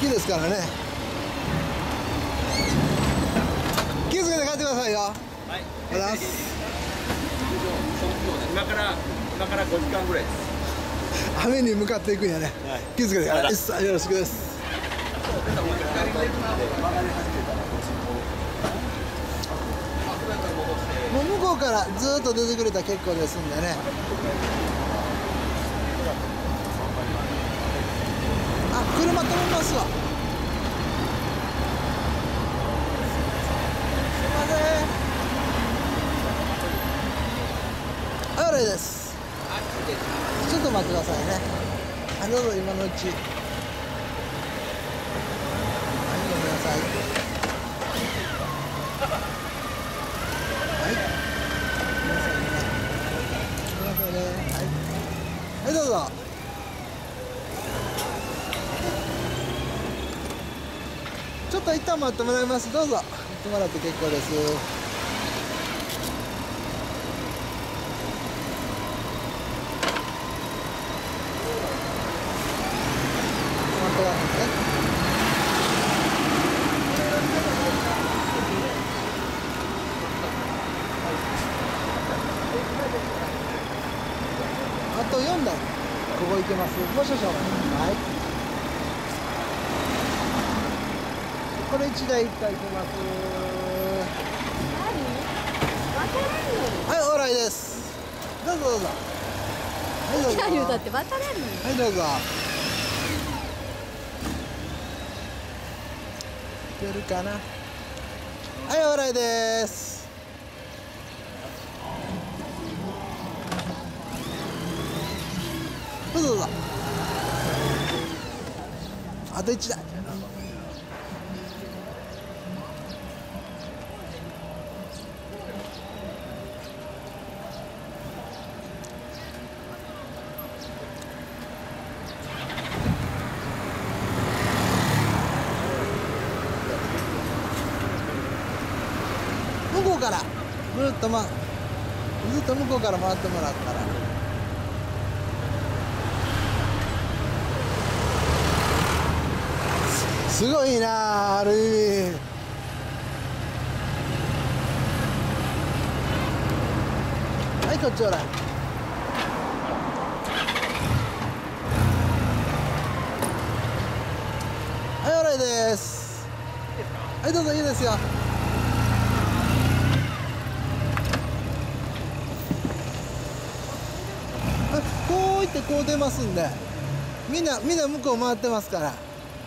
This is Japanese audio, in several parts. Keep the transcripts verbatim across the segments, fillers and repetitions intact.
きですからね。気をつけて帰ってくださいよ。はい。ありがとうございます。 今から今からごじかんぐらいです。 雨に向かっていくんやね。はい、気をつけてください。よろしくです。もう向こうからずっと出てくれたら結構ですんでね。あ、車止めますわ。すいません。あれです。ちょっと待ってくださいね。あ、どうぞ今のうち。はい、ごめんなさい。はい。ごめんなさいね。ごめんなさいね。はい。はい、どうぞ。ちょっと一旦待ってもらいます。どうぞ。待ってもらって結構です。あとよんだいここ行けます。もう少々お待ちください。これいちだいいっかい行けます。はい、オーライです。どうぞどうぞ。はい、どうぞ。 だって渡れんの。 はい、どうぞ。いけるかな。はい、オーライです。どうぞどうぞ。あといちだい。向こうからぐるっと、ま、ずっと向こうから回ってもらったら。すごいなあ、ある意味。はい、こっちおらん。はい、オーライです。はい、どうぞ、いいですよ。こういってこう出ますんで、みんなみんな向こう回ってますから。い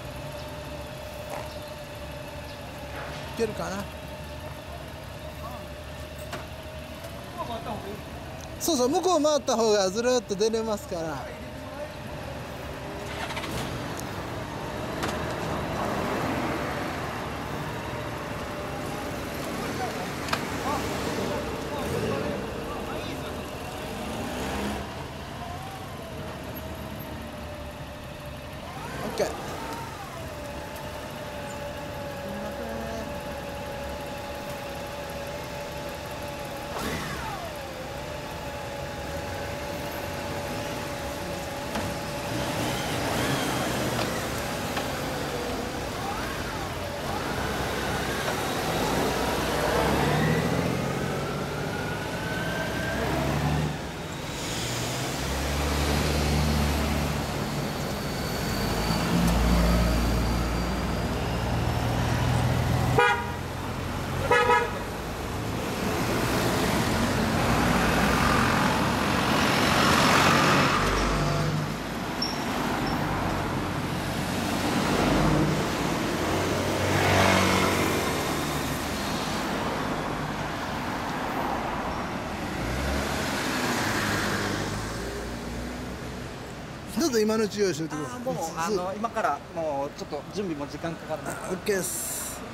けるかな。そうそう、向こう回った方がずるっと出れますから。オッケー。どうぞ今のうち用意しておいてください。 もうあの今からもうちょっと準備も時間かかるので。 オッケーです。